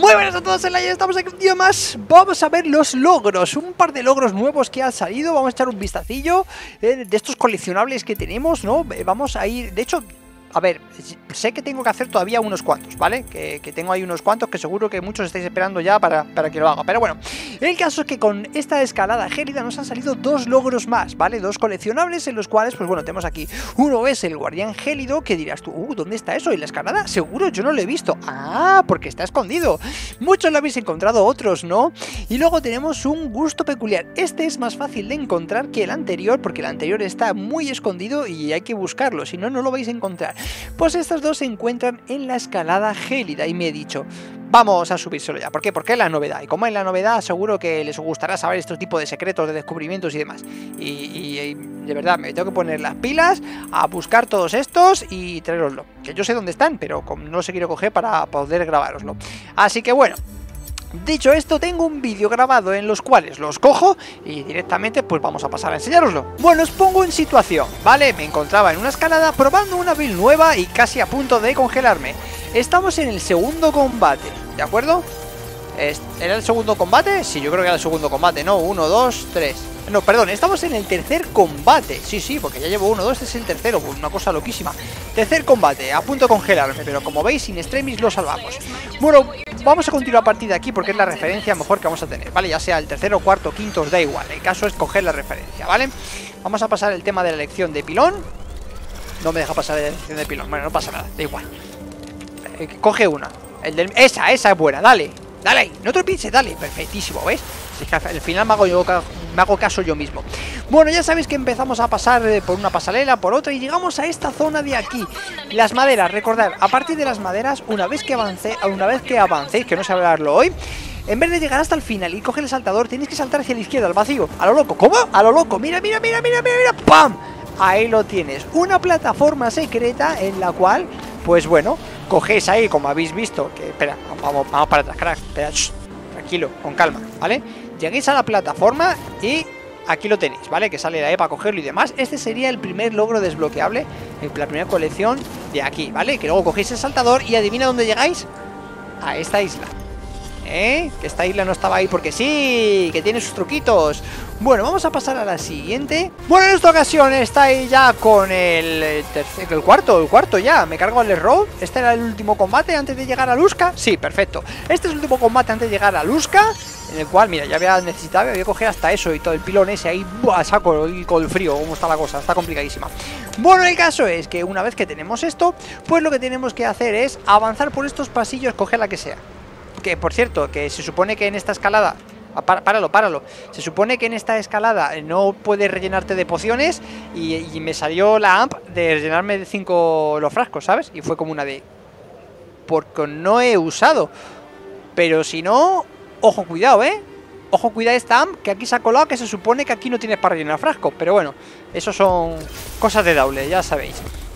Muy buenas a todos, estamos aquí un día más. Vamos a ver los logros, un par de logros nuevos que han salido. Vamos a echar un vistacillo de estos coleccionables que tenemos, ¿no? Vamos a ir, de hecho, a ver, sé que tengo que hacer todavía unos cuantos, ¿vale? Que tengo ahí unos cuantos que seguro que muchos estáis esperando ya para que lo haga. Pero bueno, el caso es que con esta escalada gélida nos han salido dos logros más, ¿vale? Dos coleccionables en los cuales, pues bueno, tenemos aquí. Uno es el guardián gélido, que dirás tú, ¿dónde está eso? ¿Y la escalada? Seguro, yo no lo he visto. Ah, porque está escondido. Muchos lo habéis encontrado, otros no. Y luego tenemos un gusto peculiar. Este es más fácil de encontrar que el anterior, porque el anterior está muy escondido y hay que buscarlo, si no, no lo vais a encontrar. Pues estos dos se encuentran en la escalada gélida y me he dicho, vamos a subírselo ya. ¿Por qué? Porque es la novedad. Y como es la novedad, seguro que les gustará saber estos tipos de secretos, de descubrimientos y demás. Y de verdad, me tengo que poner las pilas a buscar todos estos y traeroslo. Que yo sé dónde están, pero no los he querido coger para poder grabároslo. Así que bueno. Dicho esto, tengo un vídeo grabado en los cuales los cojo y directamente pues vamos a pasar a enseñároslo. Bueno, os pongo en situación, ¿vale? Me encontraba en una escalada probando una build nueva y casi a punto de congelarme. Estamos en el segundo combate, ¿de acuerdo? ¿Era el segundo combate? Sí, yo creo que era el segundo combate, ¿no? 1, 2, 3... No, perdón, estamos en el tercer combate. Sí, porque ya llevo 1, 2, este es el tercero. Pues una cosa loquísima. Tercer combate, a punto de congelarme, pero como veis, in extremis lo salvamos. Bueno, vamos a continuar a partir de aquí porque es la referencia mejor que vamos a tener, ¿vale? Ya sea el tercero, cuarto, quinto, os da igual. El caso es coger la referencia, ¿vale? Vamos a pasar el tema de la elección de pilón. No me deja pasar la elección de pilón. Bueno, no pasa nada, da igual. Coge una. Esa es buena, dale. Dale ahí, no te pienses, dale, perfectísimo, ¿ves? Es que al final me hago caso yo mismo. Bueno, ya sabéis que empezamos a pasar por una pasarela, por otra, y llegamos a esta zona de aquí. Las maderas, recordad, a partir de las maderas, una vez que avancéis, que no sé hablarlo hoy, en vez de llegar hasta el final y coger el saltador, tenéis que saltar hacia la izquierda, al vacío, a lo loco. ¿Cómo? A lo loco, mira, ¡pam! Ahí lo tienes, una plataforma secreta en la cual, pues bueno, cogéis ahí, como habéis visto, que, espera, vamos para atrás, crack, espera, tranquilo, con calma, ¿vale? Lleguéis a la plataforma y aquí lo tenéis, ¿vale? Que sale la E para cogerlo y demás. Este sería el primer logro desbloqueable en la primera colección de aquí, ¿vale? Que luego cogéis el saltador y adivina dónde llegáis. A esta isla. Que esta isla no estaba ahí porque sí, que tiene sus truquitos. Bueno, vamos a pasar a la siguiente. Bueno, en esta ocasión estáis ya con el cuarto ya. Me cargo el road. Este era el último combate antes de llegar a Luzca. Sí, perfecto. Este es el último combate antes de llegar a Luzca, en el cual, mira, ya voy a coger hasta eso y todo el pilón ese ahí. ¡Buah! Saco y con el frío, cómo está la cosa, está complicadísima. Bueno, el caso es que una vez que tenemos esto, pues lo que tenemos que hacer es avanzar por estos pasillos, coger la que sea. Que por cierto, que se supone que en esta escalada... Páralo. Se supone que en esta escalada no puedes rellenarte de pociones y me salió la amp de rellenarme de 5 los frascos, ¿sabes? Y fue como una de... Porque no he usado. Pero si no... Ojo, cuidado, ¿eh? Ojo, cuidado esta amp que aquí se ha colado, que se supone que aquí no tienes para rellenar frascos. Pero bueno, eso son cosas de Daule, ya sabéis.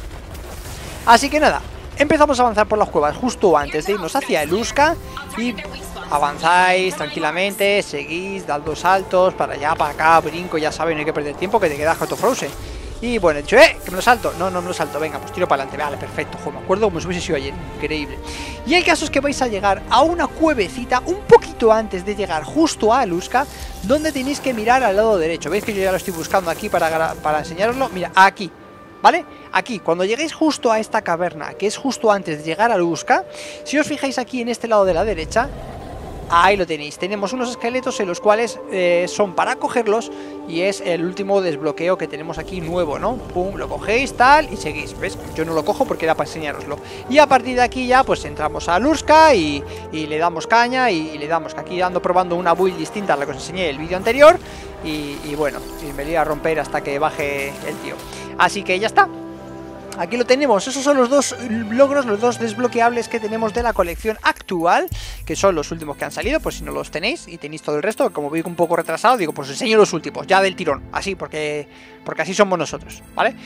Así que nada, empezamos a avanzar por las cuevas justo antes de irnos hacia el Luzca y avanzáis tranquilamente, seguís, dando saltos para allá, para acá, brinco, ya saben, no hay que perder tiempo que te quedas con tu Frozen. Y bueno, he dicho, que me lo salto. No me lo salto, venga, pues tiro para adelante. Vale, perfecto, joder, me acuerdo como si hubiese sido ayer, increíble. Y el caso es que vais a llegar a una cuevecita un poquito antes de llegar justo a Luzca, donde tenéis que mirar al lado derecho. ¿Veis que yo ya lo estoy buscando aquí para enseñaroslo? Mira, aquí. ¿Vale? Aquí, cuando lleguéis justo a esta caverna, que es justo antes de llegar a Luzca, si os fijáis aquí en este lado de la derecha, ahí lo tenéis. Tenemos unos esqueletos en los cuales son para cogerlos y es el último desbloqueo que tenemos aquí nuevo, ¿no? Pum, lo cogéis, tal, y seguís. ¿Ves? Yo no lo cojo porque era para enseñaroslo. Y a partir de aquí ya, pues entramos a Luzca y le damos caña y le damos, que aquí ando probando una build distinta a la que os enseñé en el vídeo anterior y bueno, y me voy a romper hasta que baje el tío. Así que ya está. Aquí lo tenemos, esos son los dos logros, los dos desbloqueables que tenemos de la colección actual, que son los últimos que han salido, pues si no los tenéis y tenéis todo el resto, como veo un poco retrasado, digo, pues os enseño los últimos, ya del tirón, así, porque así somos nosotros, ¿vale?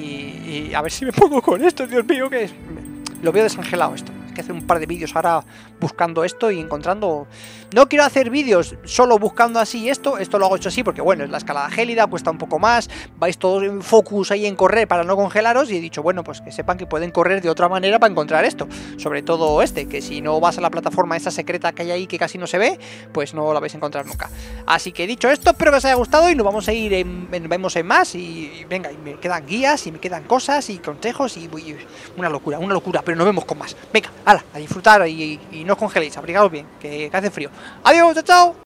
Y a ver si me pongo con esto, Dios mío, que es... Lo veo desangelado esto, hay que hacer un par de vídeos ahora buscando esto y encontrando... No quiero hacer vídeos solo buscando así esto lo hago hecho así porque bueno, es la escalada gélida, cuesta un poco más, vais todos en focus ahí en correr para no congelaros y he dicho, bueno, pues que sepan que pueden correr de otra manera para encontrar esto, sobre todo que si no vas a la plataforma esa secreta que hay ahí que casi no se ve, pues no la vais a encontrar nunca. Así que dicho esto, espero que os haya gustado y nos vamos a ir vemos en más y venga, y me quedan guías y me quedan cosas y consejos y una locura, pero nos vemos con más. Venga, hala, a disfrutar y no os congeléis, abrigaos bien, que hace frío. Adiós, chao, chao.